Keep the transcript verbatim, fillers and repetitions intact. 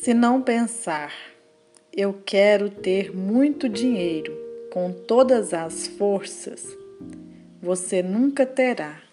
Se não pensar, eu quero ter muito dinheiro com todas as forças, você nunca terá.